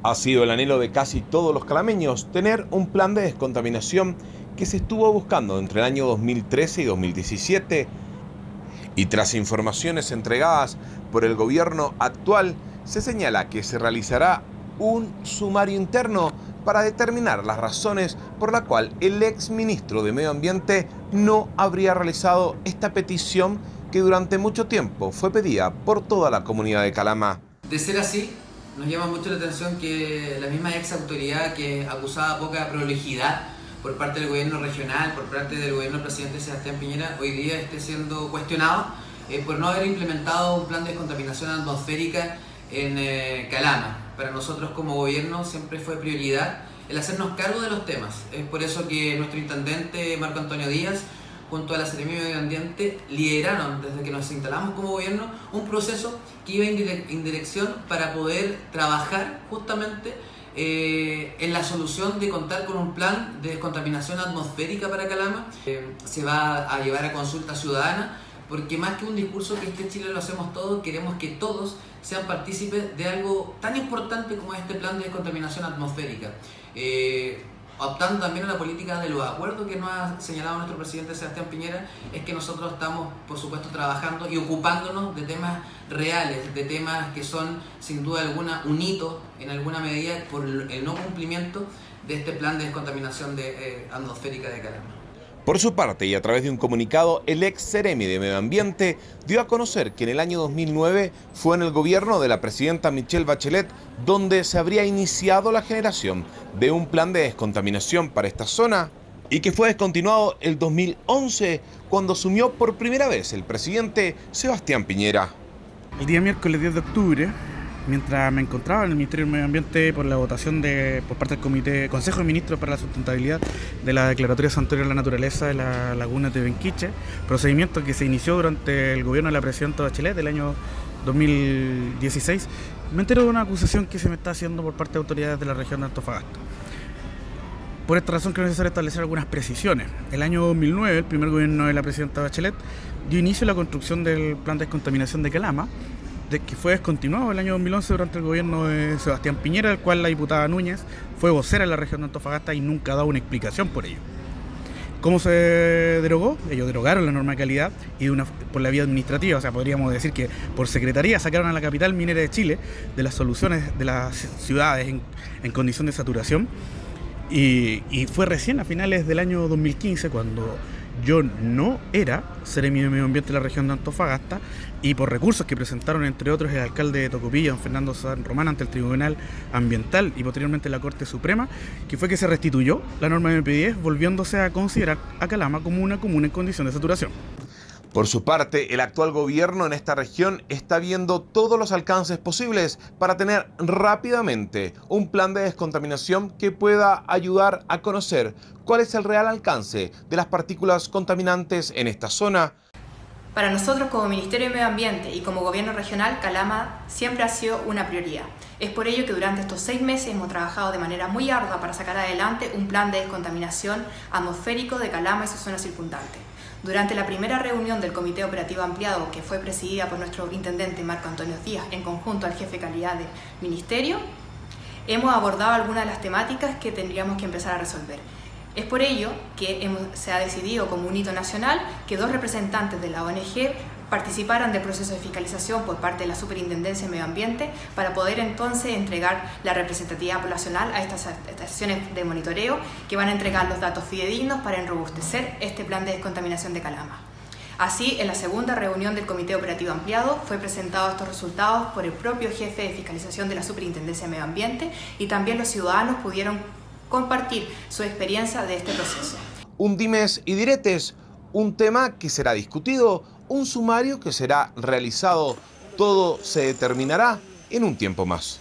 Ha sido el anhelo de casi todos los calameños tener un plan de descontaminación que se estuvo buscando entre el año 2013 y 2017, y tras informaciones entregadas por el gobierno actual, se señala que se realizará un sumario interno para determinar las razones por la cual el exministro de Medio Ambiente no habría realizado esta petición que durante mucho tiempo fue pedida por toda la comunidad de Calama. De ser así, nos llama mucho la atención que la misma ex autoridad que acusaba poca prolijidad por parte del gobierno regional, por parte del gobierno del presidente Sebastián Piñera, hoy día esté siendo cuestionado por no haber implementado un plan de descontaminación atmosférica en Calama. Para nosotros como gobierno siempre fue prioridad el hacernos cargo de los temas. Es por eso que nuestro intendente Marco Antonio Díaz, junto a la Seremía de Medio Ambiente, lideraron desde que nos instalamos como gobierno un proceso que iba en dirección para poder trabajar justamente en la solución de contar con un plan de descontaminación atmosférica para Calama. Se va a llevar a consulta ciudadana, porque más que un discurso que este Chile lo hacemos todos, queremos que todos sean partícipes de algo tan importante como este plan de descontaminación atmosférica. Optando también a la política de los acuerdos que nos ha señalado nuestro presidente Sebastián Piñera, es que nosotros estamos, por supuesto, trabajando y ocupándonos de temas reales, de temas que son, sin duda alguna, un hito en alguna medida por el no cumplimiento de este plan de descontaminación atmosférica de Calama. Por su parte, y a través de un comunicado, el ex Seremi de Medio Ambiente dio a conocer que en el año 2009 fue en el gobierno de la presidenta Michelle Bachelet donde se habría iniciado la generación de un plan de descontaminación para esta zona y que fue descontinuado el 2011 cuando asumió por primera vez el presidente Sebastián Piñera. El día miércoles 10 de octubre, mientras me encontraba en el Ministerio del Medio Ambiente por la votación por parte del Consejo de Ministros para la Sustentabilidad de la Declaratoria Santuario de la Naturaleza de la Laguna de Benquiche, procedimiento que se inició durante el gobierno de la presidenta Bachelet del año 2016, me entero de una acusación que se me está haciendo por parte de autoridades de la región de Antofagasta. Por esta razón creo necesario establecer algunas precisiones. El año 2009, el primer gobierno de la presidenta Bachelet dio inicio a la construcción del plan de descontaminación de Calama, que fue descontinuado el año 2011 durante el gobierno de Sebastián Piñera, del cual la diputada Núñez fue vocera en la región de Antofagasta y nunca ha dado una explicación por ello. ¿Cómo se derogó? Ellos derogaron la norma de calidad y por la vía administrativa, o sea, podríamos decir que por secretaría sacaron a la capital minera de Chile de las soluciones de las ciudades en condición de saturación, y fue recién a finales del año 2015 cuando yo no era Seremi de Medio Ambiente de la región de Antofagasta, y por recursos que presentaron entre otros el alcalde de Tocopilla, don Fernando San Román, ante el Tribunal Ambiental y posteriormente la Corte Suprema, que fue que se restituyó la norma de MP10, volviéndose a considerar a Calama como una comuna en condición de saturación. Por su parte, el actual gobierno en esta región está viendo todos los alcances posibles para tener rápidamente un plan de descontaminación que pueda ayudar a conocer cuál es el real alcance de las partículas contaminantes en esta zona. Para nosotros como Ministerio de Medio Ambiente y como Gobierno Regional, Calama siempre ha sido una prioridad. Es por ello que durante estos 6 meses hemos trabajado de manera muy ardua para sacar adelante un plan de descontaminación atmosférico de Calama y su zona circundante. Durante la primera reunión del Comité Operativo Ampliado, que fue presidida por nuestro intendente Marco Antonio Díaz en conjunto al jefe de calidad del Ministerio, hemos abordado algunas de las temáticas que tendríamos que empezar a resolver. Es por ello que se ha decidido como un hito nacional que 2 representantes de la ONG participaran del proceso de fiscalización por parte de la Superintendencia de Medio Ambiente para poder entonces entregar la representatividad poblacional a estas estaciones de monitoreo que van a entregar los datos fidedignos para enrobustecer este plan de descontaminación de Calama. Así, en la segunda reunión del Comité Operativo Ampliado fue presentado estos resultados por el propio jefe de fiscalización de la Superintendencia de Medio Ambiente, y también los ciudadanos pudieron compartir su experiencia de este proceso. Un dimes y diretes, un tema que será discutido, un sumario que será realizado, todo se determinará en un tiempo más.